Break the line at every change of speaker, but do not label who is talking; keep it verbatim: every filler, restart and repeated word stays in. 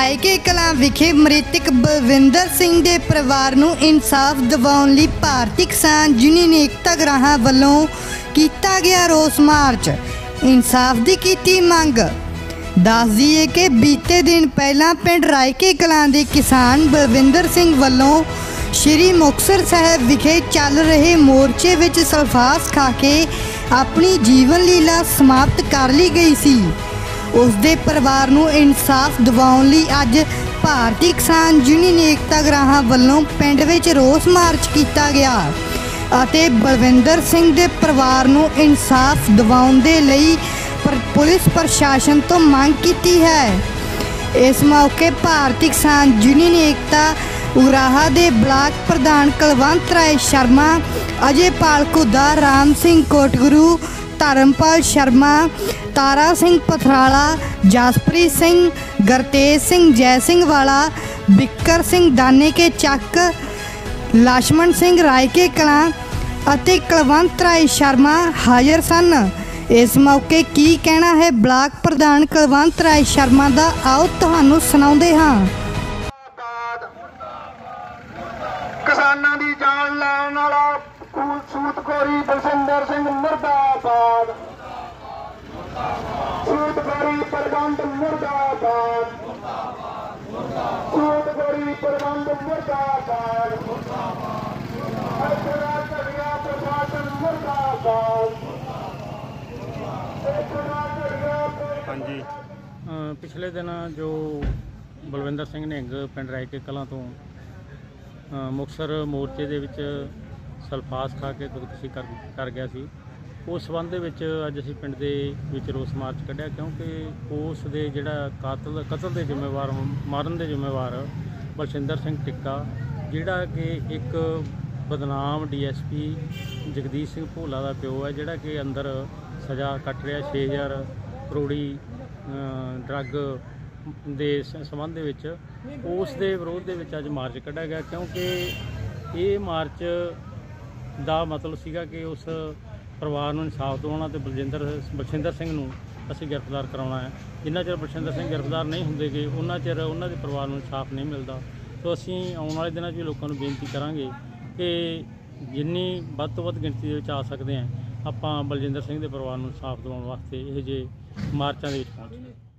रायके कलां विखे मृतक बलविंदर सिंह के परिवार नूं इंसाफ दिवाउण लई भारती किसान यूनियन एकता ग्राहां वल्लों कीता गया रोस मार्च। इंसाफ की कीती मंग। दस दईए कि बीते दिन पहला पिंड रायके कलां दे किसान बलविंदर सिंह वल्लों श्री मुक्तसर साहब विखे चल रहे मोर्चे विच सल्फास खा के अपनी जीवन लीला समाप्त कर ली गई सी। उसके परिवार नूं इंसाफ दिवाउण लई अज भारती किसान यूनियन एकता ग्राहां वल्लों पिंड विच रोस मार्च किया गया अते बलविंदर सिंह के परिवार नूं इंसाफ दिवाउण दे लई पर पुलिस प्रशासन तो मांग की है। इस मौके भारती किसान यूनियन एकता उगराहा दे ब्लाक प्रधान कुलवंत राय शर्मा, अजयपाल घुद्दा, राम सिंह कोटगुरू, धर्मपाल शर्मा, तारा सिंह पथराला, जसप्रीत सिंह, गुरतेज सिंह, जय सिंह वाला, बिक्कर सिंह दाने के चक, लक्ष्मण सिंह रायके कलां अते कुलवंत राय शर्मा हाजिर सन। इस मौके की कहना है ब्लाक प्रधान कुलवंत राय शर्मा का, आओ तुहानू सुणाउंदे हां।
किसानां दी जान लैण वाला सूतखोरी बलविंदर सिंह मुर्दाबाद, सूतखोरी प्रबंध मुर्दाबाद, सूतखोरी प्रबंध मुर्दाबाद, प्रशासन मुर्दाबाद।
हाँ जी, पिछले दिन जो बलविंदर सिंह निहंग पिंड रायके कलां तो मुक्तसर मोर्चे दे विच सल्फास खा के खुदकुशी कर कर गया सी, उस संबंध विच अज असीं पिंड दे विच रोस मार्च कढ़िया, क्योंकि उस दे जिहड़ा कातल कतल दे जिम्मेवार मारन दे जिम्मेवार बलविंदर सिंह टिक्का, जिहड़ा कि एक बदनाम D S P Jagdish Singh Bhola का प्यो है, जिहड़ा कि अंदर सज़ा कट रहा छे हज़ार करोड़ी ड्रग दे संबंध विच, उस दे विरोध दे विच अज मार्च कढ़िया गया। क्योंकि ये मार्च दा मतलब सीगा कि उस परिवार नूं इंसाफ दिवाउणा ते बलजिंदर बलविंदर सिंह नूं असीं गिरफ्तार कराउणा है। जिन्ना चਿਰ बलविंदर सिंह गिरफ्तार नहीं हुंदे गे उन्ना चਿਰ उन्हां दे परिवार नूं इंसाफ नहीं मिलता। तो असीं आउण वाले दिनां 'ਚ भी लोकां नूं बेनती करांगे कि जिन्नी वध तो वध गिणती दे विच आ सकदे हां, आपां बलजिंदर सिंह दे परिवार नूं इंसाफ दिवाउण वास्ते इहो ਜਿਹੇ मार्चां दे विच पहुंचीए।